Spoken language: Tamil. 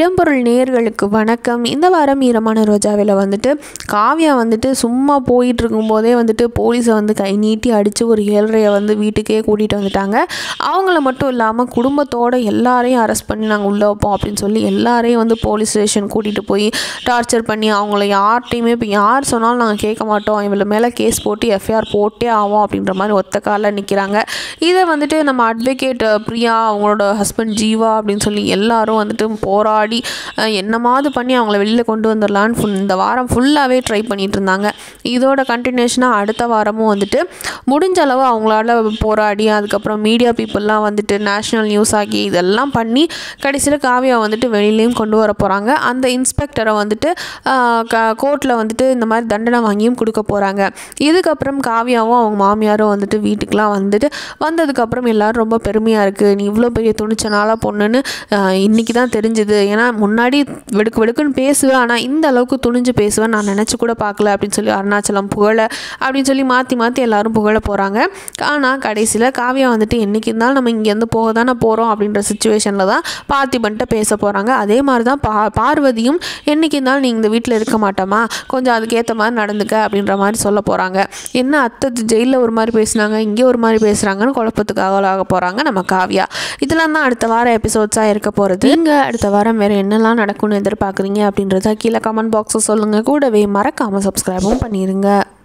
இடம்பொருள் நேயர்களுக்கு வணக்கம். இந்த வாரம் ஈரமான ரோஜாவில் வந்துட்டு காவ்யா வந்துட்டு சும்மா போயிட்டு இருக்கும்போதே வந்துட்டு போலீஸை வந்து கை நீட்டி அடித்து ஒரு 7:30 வந்து வீட்டுக்கே கூட்டிகிட்டு வந்துட்டாங்க. அவங்கள மட்டும் இல்லாமல் குடும்பத்தோடு எல்லாரையும் அரெஸ்ட் பண்ணி நாங்கள் உள்ளே வைப்போம் அப்படின்னு சொல்லி எல்லாரையும் வந்து போலீஸ் ஸ்டேஷன் கூட்டிகிட்டு போய் டார்ச்சர் பண்ணி அவங்கள யார்ட்டையுமே இப்போ யார் சொன்னாலும் நாங்கள் கேட்க மாட்டோம், இவள மேலே கேஸ் போட்டு எஃப்ஐஆர் போட்டே ஆகும் அப்படின்ற மாதிரி ஒத்த காலில் நிற்கிறாங்க. இதை வந்துட்டு நம்ம அட்வொகேட் பிரியா, அவங்களோட ஹஸ்பண்ட் ஜீவா அப்படின்னு சொல்லி எல்லாரும் வந்துட்டு போராடி என்னமாவது பண்ணி அவங்கள வெளியில் கொண்டு வந்துடலான்னு இந்த வாரம் ஃபுல்லாகவே ட்ரை பண்ணிகிட்டு இருந்தாங்க. இதோட கண்டினியூஷனாக அடுத்த வாரமும் வந்துட்டு முடிஞ்ச அளவு அவங்களால போராடி அதுக்கப்புறம் மீடியா பீப்புளெலாம் வந்துட்டு நேஷ்னல் நியூஸ் ஆகி இதெல்லாம் பண்ணி கடைசியில் காவ்யா வந்துட்டு வெளியிலையும் கொண்டு வர போகிறாங்க. அந்த இன்ஸ்பெக்டரை வந்துட்டு கோர்ட்டில் வந்துட்டு இந்த மாதிரி தண்டனை வாங்கியும் கொடுக்க போகிறாங்க. இதுக்கப்புறம் காவ்யாவும் அவங்க மாமியாரும் வந்துட்டு வீட்டுக்கெலாம் வந்துட்டு வந்ததுக்கப்புறம் எல்லோரும் ரொம்ப பெருமையாக இருக்குது, நீ இவ்வளோ பெரிய துணிச்சனால பொண்ணுன்னு இன்றைக்கி தான் தெரிஞ்சுது. ஏன்னா முன்னாடி வெடுக்கு வெடுக்குன்னு பேசுவேன், ஆனால் இந்த அளவுக்கு துணிஞ்சு பேசுவேன் நான் நினச்சி கூட பார்க்கல அப்படின்னு சொல்லி அருணாச்சலம் புகழ அப்படின்னு சொல்லி மாற்றி மாற்றி எல்லாரும் புகழ போகிறாங்க. ஆனால் கடைசியில் காவ்யா வந்துட்டு என்றைக்கு இருந்தாலும் நம்ம இங்கேருந்து போக தானே போகிறோம் அப்படின்ற சுச்சுவேஷனில் தான் பார்த்திபன்ட்ட பேச போகிறாங்க. அதே மாதிரி தான் பார்வதியும் என்றைக்கு இருந்தாலும் நீ இந்த வீட்டில் இருக்க மாட்டோமா, கொஞ்சம் அதுக்கேற்ற மாதிரி நடந்துக்க அப்படின்ற மாதிரி சொல்ல போகிறாங்க. என்ன அத்தை ஜெயிலில் ஒரு மாதிரி பேசுனாங்க, இங்கே ஒரு மாதிரி பேசுகிறாங்கன்னு குழப்பத்துக்கு ஆக போகிறாங்க நம்ம காவ்யா. இதெல்லாம் தான் அடுத்த வார எபிசோட்ஸாக இருக்க போகிறது. நீங்கள் அடுத்த வாரம் வேறு என்னெல்லாம் நடக்கும்னு எதிர்பார்க்குறீங்க அப்படின்றத கீழே கமெண்ட் பாக்ஸை சொல்லுங்கள். கூடவே மறக்காமல் சப்ஸ்கிரைபும் பண்ணிடுங்க.